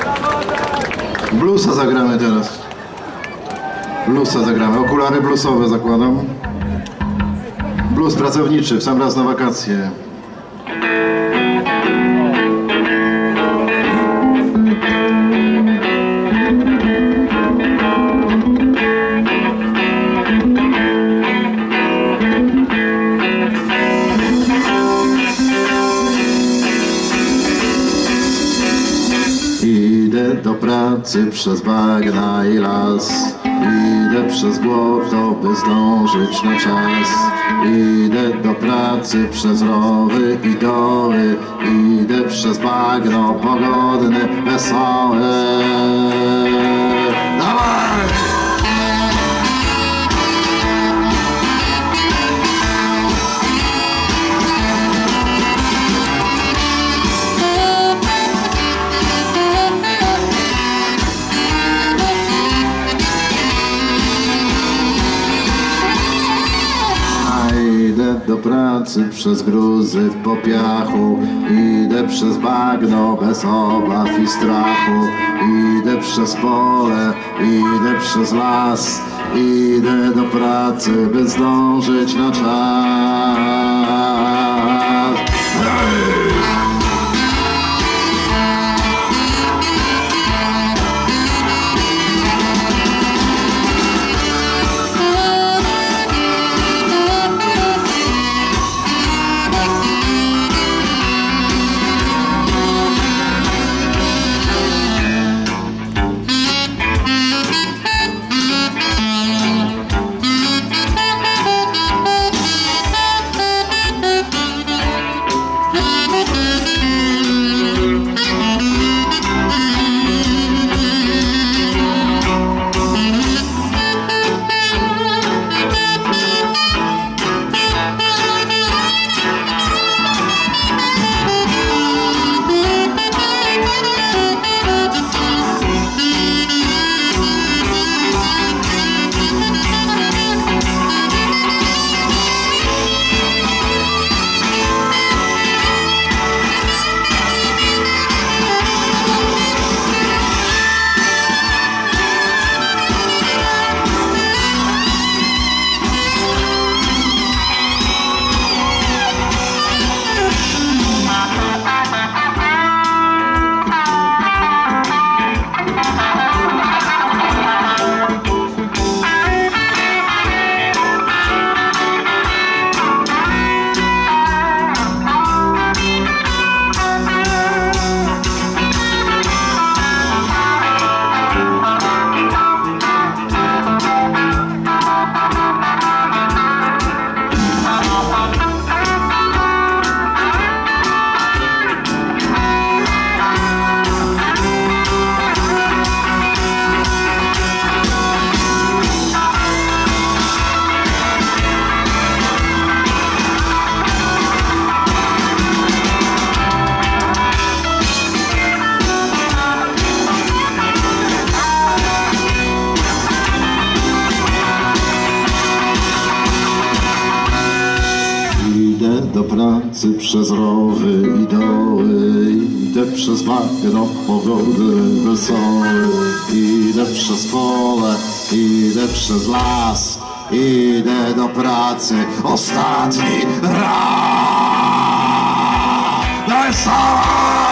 Bluesa zagramy teraz. Bluesa zagramy. Okulary bluesowe zakładam. Blues pracowniczy, w sam raz na wakacje. Idę do pracy przez bagna i las. Idę przez błoto, by zdążyć na czas. Idę do pracy przez rowy i doły. Idę przez bagno pogodne, wesołe. Dawaj! Idę do pracy przez gruzy po piachu. Idę przez bagno bez obaw i strachu. Idę przez pole, idę przez las. Idę do pracy, by zdążyć na czas. Do pracy przez rowy i doły. Idę przez bagno pogody wesołe. Idę przez pole, idę przez las. Idę do pracy ostatni raz. Wesołe!